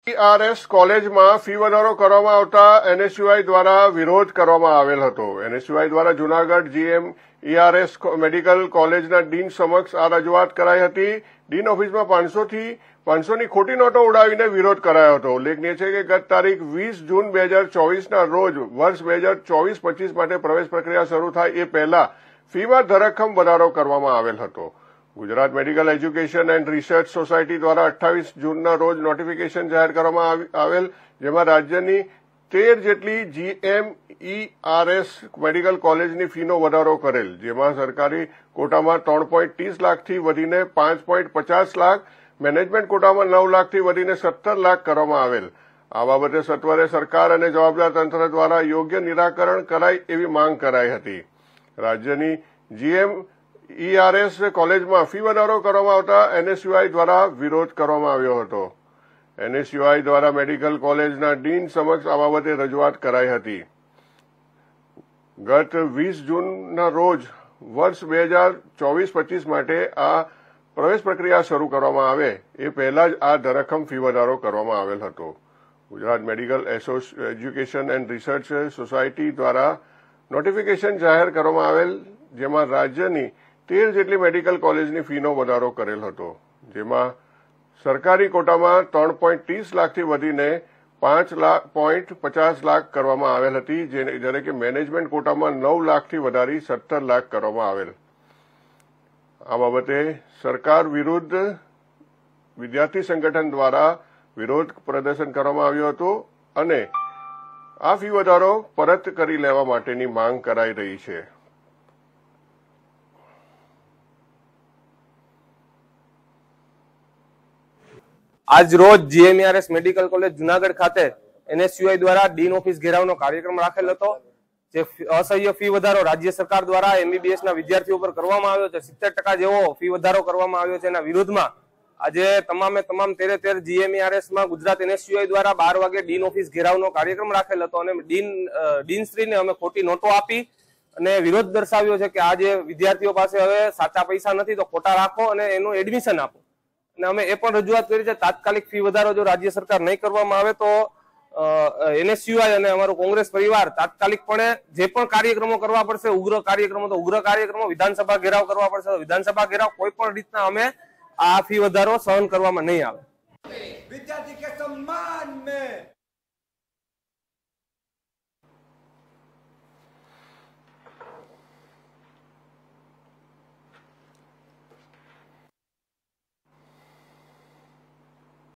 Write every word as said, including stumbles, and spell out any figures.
ઈઆરએસ કોલેજમાં ફી વધારો કરવામાં આવતા એનએસયુઆઈ દ્વારા વિરોધ કરવામાં આવેલ હતો। એનએસયુઆઈ દ્વારા જૂનાગઢ જીએમ ઈઆરએસ મેડિકલ કોલેજના ડીન સમક્ષ આ રજૂઆત કરાઈ હતી। ડીન ઓફિસમાં પાંચસો થી પાંચસોની ખોટી નોટો ઉડાવીને વિરોધ કરાયો હતો। ઉલ્લેખનીય છે કે ગત તારીખ વીસ જૂન બે હજાર ચોવીસના રોજ વર્ષ બે હજાર ચોવીસ પચીસ માટે પ્રવેશ પ્રક્રિયા શરૂ થાય એ પહેલા ફીમાં ધરખમ વધારો કરવામાં આવેલ હતો। Gujarat medical education and research society દ્વારા અઠ્ઠાવીસ જૂનના રોજ નોટિફિકેશન જાહેર કરવામાં આવેલ, જેમાં રાજ્યની તેર જેટલી જીએમ ઈઆરએસ મેડિકલ કોલેજની ફીનો વધારો કરેલ, જેમાં સરકારી કોટામાં ત્રણ પોઈન્ટ ત્રીસ લાખથી વધીને પાંચ પોઈન્ટ પચાસ લાખ, મેનેજમેન્ટ કોટામાં નવ લાખથી વધીને સત્તર લાખ કરવામાં આવેલ। આ બાબતે સત્વરે સરકાર અને જવાબદાર તંત્ર દ્વારા યોગ્ય નિરાકરણ કરાય એવી માંગ કરાઈ હતી। રાજ્યની જીએમ ઈઆરએસ કોલેજમાં ફી વધારો કરવામાં આવતા એનએસયુઆઈ દ્વારા વિરોધ કરવામાં આવ્યો હતો। એનએસયુઆઈ દ્વારા મેડિકલ કોલેજના ડીન સમક્ષ આ બાબતે રજૂઆત કરાઈ હતી। ગત વીસ જૂનના રોજ વર્ષ બે હજાર ચોવીસ પચીસ માટે આ પ્રવેશ પ્રક્રિયા શરૂ કરવામાં આવે એ પહેલા જ આ ધરખમ ફી વધારો કરવામાં આવેલ હતો। Gujarat medical education and research society દ્વારા નોટિફિકેશન જાહેર કરવામાં આવેલ, જેમાં રાજ્યની તેર જેટલી મેડિકલ કોલેજની ફીનો વધારો કરેલ હતો, જેમાં સરકારી કોટામાં ત્રણ પોઈન્ટ ત્રીસ લાખથી વધીને પાંચ લાખ પોઈન્ટ પચાસ લાખ કરવામાં આવેલ હતી, જ્યારે કે મેનેજમેન્ટ કોટામાં નવ લાખથી વધારી સત્તર લાખ કરવામાં આવેલ। આ બાબતે સરકાર વિરુદ્ધ વિદ્યાર્થી સંગઠન દ્વારા વિરોધ પ્રદર્શન કરવામાં આવ્યું હતું અને આ ફી વધારો પરત કરી લેવા માટેની માંગ કરાઈ રહી છે। આજ રોજ જીએમઈઆરએસ મેડિકલ કોલેજ જુનાગઢ ખાતે એનએસયુઆઈ દ્વારા ડીન ઓફિસ ઘેરાવનો કાર્યક્રમ રાખેલ હતો, જે અસહ્ય ફી વધારો રાજ્ય સરકાર દ્વારા એમબીબીએસ ના વિદ્યાર્થીઓ પર કરવામાં આવ્યો છે, સિત્તેર ટકા જેવો ફી વધારો કરવામાં આવ્યો છે। એના વિરોધમાં આજે તમામે તમામ તેરે તેર જીએમઈઆરએસ માં ગુજરાત એનએસયુઆઈ દ્વારા બાર વાગે ડીન ઓફિસ ઘેરાવનો કાર્યક્રમ રાખેલ હતો અને ડીન ડીનશ્રીને અમે ખોટી નોટો આપી અને વિરોધ દર્શાવ્યો છે કે આ જે વિદ્યાર્થીઓ પાસે હવે સાચા પૈસા નથી તો ખોટા રાખો અને એનું એડમિશન આપો। અને અમે એ પણ રજૂઆત કરી છે તાત્કાલિક ફી વધારો જો રાજ્ય સરકાર નહીં કરવામાં આવે તો એનએસયુઆઈ અને અમારો કોંગ્રેસ પરિવાર તાત્કાલિકપણે જે પણ કાર્યક્રમો કરવા પડશે, ઉગ્ર કાર્યક્રમો તો ઉગ્ર કાર્યક્રમો, વિધાનસભા ઘેરાવ કરવા પડશે વિધાનસભા ઘેરાવ, કોઈ પણ રીતના અમે આ ફી વધારો સહન કરવામાં નહીં આવે। विद्यार्थी के सम्मान में